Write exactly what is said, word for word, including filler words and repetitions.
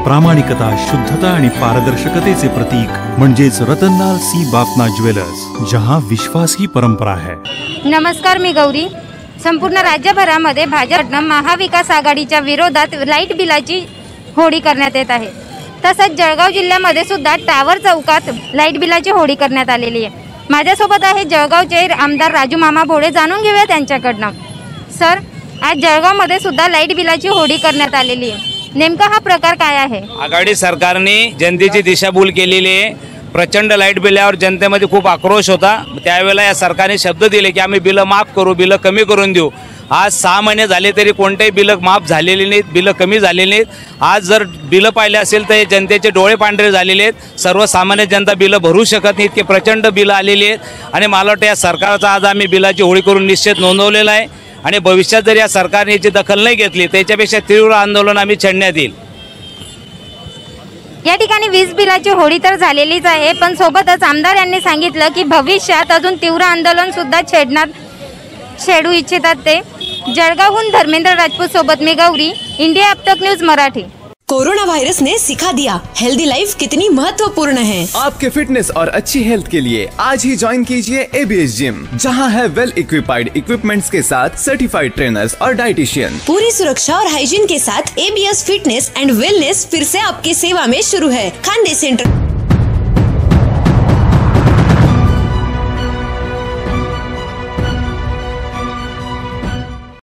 प्रामाणिकता, शुद्धता आणि पारदर्शकतेचे प्रतीक म्हणजेच रतनलाल सी बाफना ज्वेलर्स, जहां विश्वास ही परंपरा है। नमस्कार, मी गौरी। संपूर्ण राज्यभरामध्ये भाजपनं महाविकास आघाडीच्या विरोधात लाईट बिलाची होळी करण्यात येत आहे। तसंच जळगाव जिल्ह्यामध्ये सुद्धा टावर चौकात लाईट बिलाची होळी करण्यात आलेली आहे। माझ्यासोबत आहे जळगावचे आमदार राजू मामा भोळे, जाणून घेऊया त्यांच्याकडनं। सर, आज जळगावमध्ये सुद्धा लाईट बिलाची होळी करण्यात आलेली आहे, नेमका हा प्रकार काय आहे? आघाडी सरकारने जनतेची दिशाभूल केलेली आहे। प्रचंड लाईट बिलावर जनतेमध्ये खूप आक्रोश होता। त्यावेळेला या सरकारने शब्द दिले की आम्ही बिलं माफ करू, बिलं कमी करून देऊ। आज सहा महिने झाले तरी कोणतेही बिलं माफ झालेली नाहीत, बिलं कमी झालेली नाहीत। आज जर बिलं पाहिले असेल तर जनतेचे डोळे पांढरे झालेले आहेत। सर्वसामान्य जनता बिलं भरू शकत नाहीत, की प्रचंड बिलं आलेली आहेत। आणि मला वाटतं या सरकारचा आज आम्ही बिलाची होळी करून निश्चित नोंदवलेला आहे आणि भविष्यात जर या सरकारने याची दखल नाही घेतली त्याच्यापेक्षा तीव्र आंदोलन आम्ही छेडण्यात येईल। या ठिकाणी वीज बिलाची होळी तर झालेलीच आहे, पण सोबतच आमदार यांनी सांगितलं की भविष्यात अजून तीव्र आंदोलन सुद्धा छेडणार छेडू इच्छितात ते। जळगावहून धर्मेंद्र राजपूत सोबत मी गौरी, इंडिया अब तक न्यूज मराठी। कोरोना वायरस ने सिखा दिया हेल्दी लाइफ कितनी महत्वपूर्ण है। आपके फिटनेस और अच्छी हेल्थ के लिए आज ही ज्वाइन कीजिए एबीएस जिम, जहां है वेल इक्विपाइड इक्विपमेंट्स के साथ सर्टिफाइड ट्रेनर्स और डाइटिशियन। पूरी सुरक्षा और हाइजीन के साथ एबीएस फिटनेस एंड वेलनेस फिर से आपकी सेवा में शुरू है। खांडे सेंटर।